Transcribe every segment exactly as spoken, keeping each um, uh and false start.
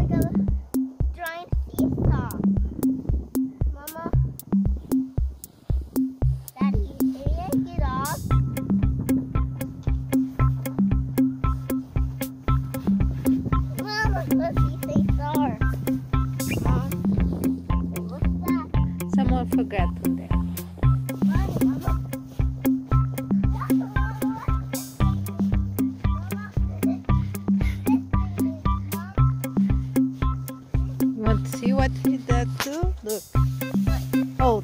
like a giant seesaw. Mama, Daddy, can you get off? Mama, let's see seesaw. Mom, what's that? Someone forgot on there. Mommy, Mama. You want to see what he did too? Look. Hold.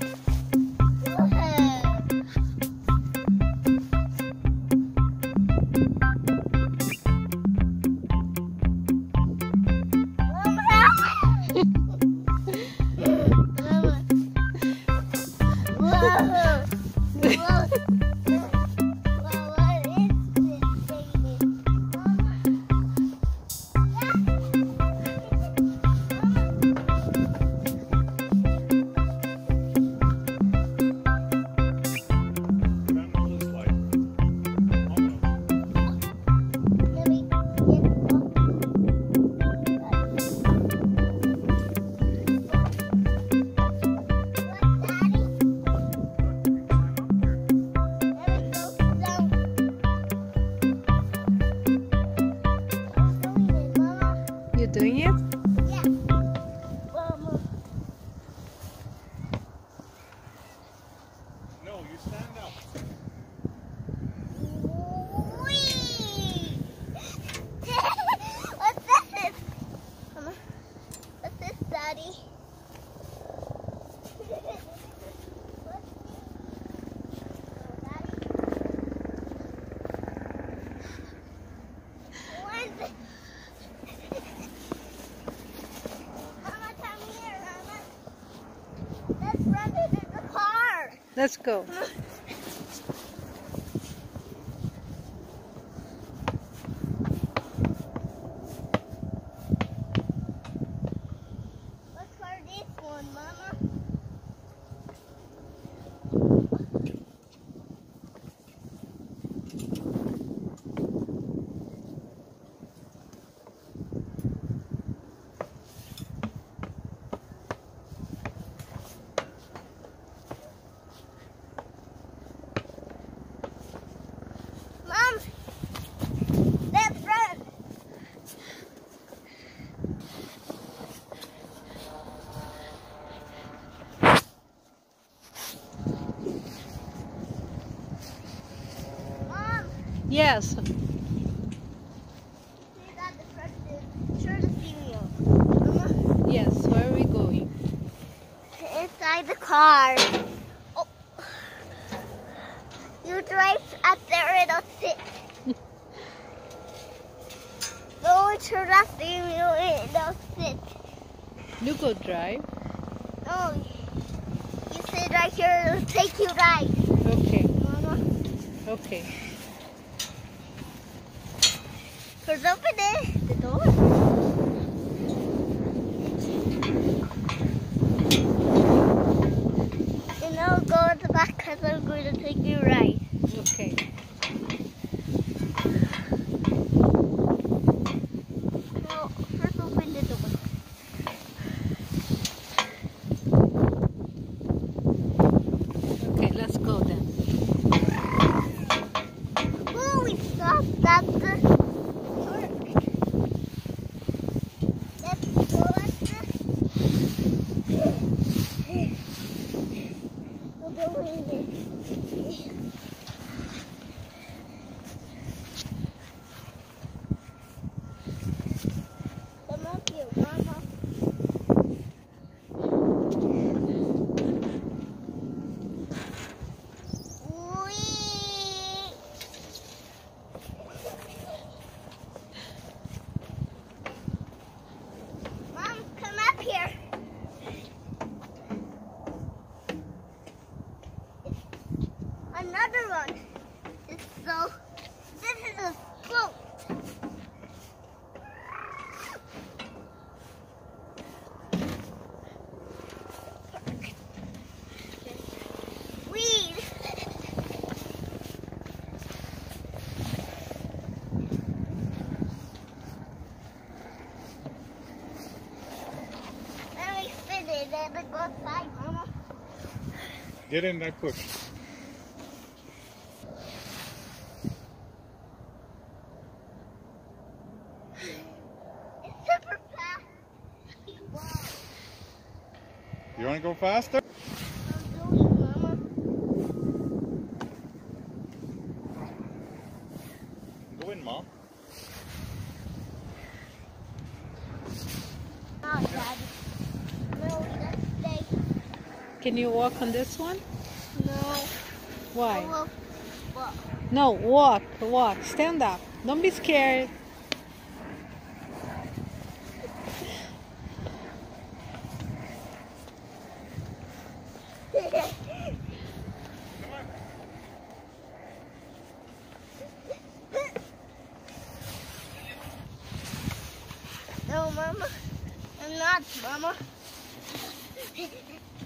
You doing it? Yeah. Mama. No, you stand up. Whee! What's this? Mama, what's this, Daddy? Let's run into the car. Let's go. Let's car this one, Mama. Mom, let's run. Mom, Yes. see that the front is sure the cereal. Mama, Yes. Where are we going? inside the car. Oh. You drive up there and I'll sit. Go into the cereal and I'll sit. You go drive. No, you sit right here, it'll take you right. Okay. Mama, Okay. first open it, the door. And I'll go in the back because I'm going to take you right. Okay. No, first open the door. Okay. Let's go then. Oh, we stopped at the park. Let's go at the... We'll go in there. Get in there quick. It's super fast. Wow. You want to go faster? I'm doing, Mama. Go in, Mom. Oh, Daddy. No, let's stay. Can you walk on this one? No. Why? Well, well, No, walk, walk. Stand up. Don't be scared. No, Mama. I'm not, Mama.